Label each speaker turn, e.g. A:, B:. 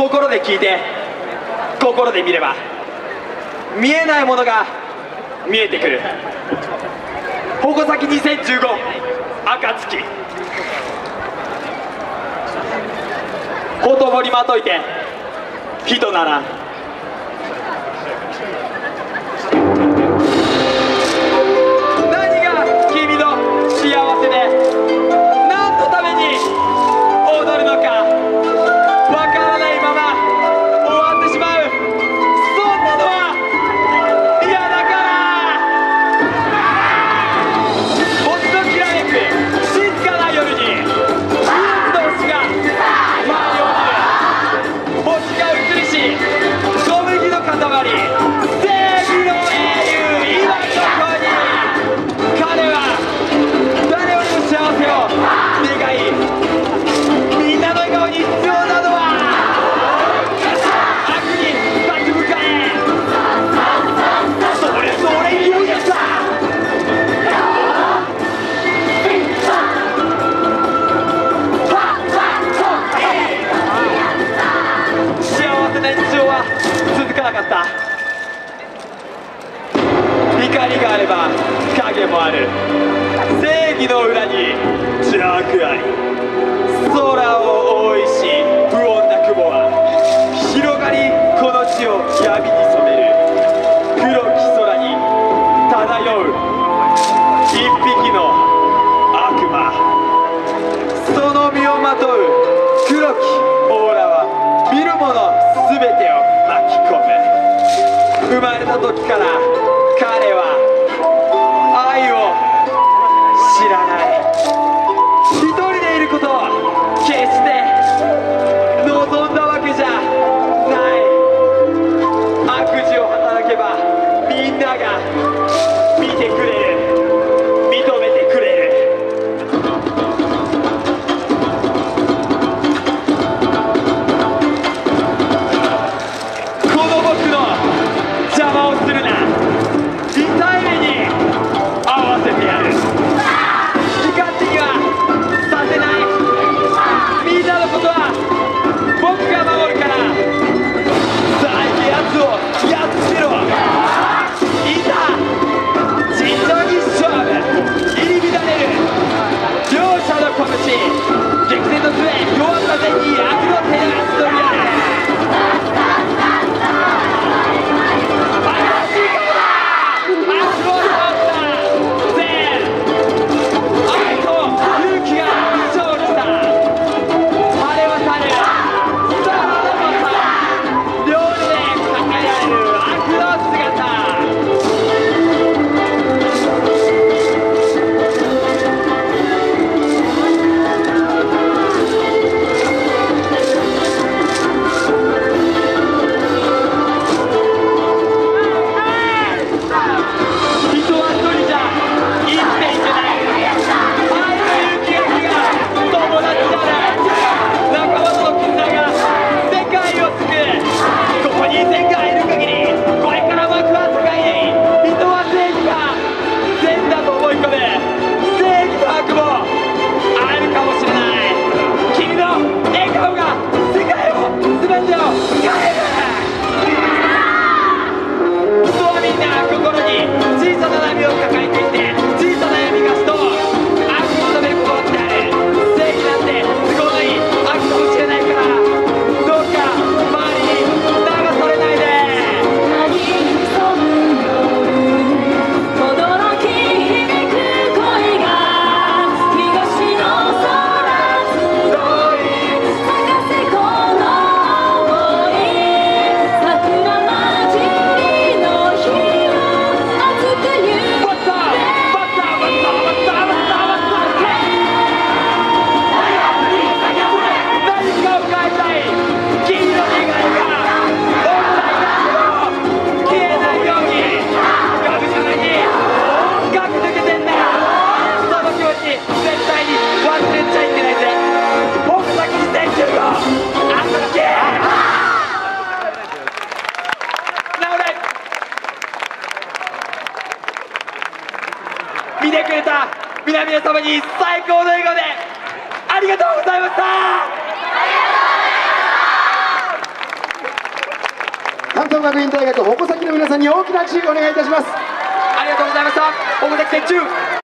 A: 心で聞いて心で見れば見えないものが見えてくる。矛先2015暁、ほとぼりまといて人ならん。何が君の幸せで何のために踊るのかわからないまま終わってしまう。そんなのは嫌だから。星のきらめく静かな夜に2つの星が舞い降りる。星が映りし小麦の塊、正義の英雄今どこに。彼は誰よりも幸せを願い、みんなの笑顔に必要なのは悪に立ち向かえ。それ言うんだ。幸せな日常は続かなかった。光があれば影もある。正義の裏に邪悪あり。空を覆いし不穏な雲は広がりこの地を闇に染める。黒き空に漂う一匹の悪魔。その身をまとう黒きオーラは見る者全てを巻き込む。生まれた時から彼は愛を知らない。一人でいることを決して望んだわけじゃない。悪事を働けばみんなが見てくれる、認めてくれる。この僕の邪魔をするな。痛い目に合わせてやる。好き勝手にはさせない。みんなのことは僕が守るから。さあ行け、やつをやっつけろ。いざ尋常に勝負。入り乱れる両者の拳、激戦の末弱った善に悪の手が集いやる。見てくれた皆々様に最高の笑顔でありがとうございました。
B: 関東学院大学鉾崎の皆さんに大きな拍手お願いいたします。
A: ありがとうございました。大崎鉄柱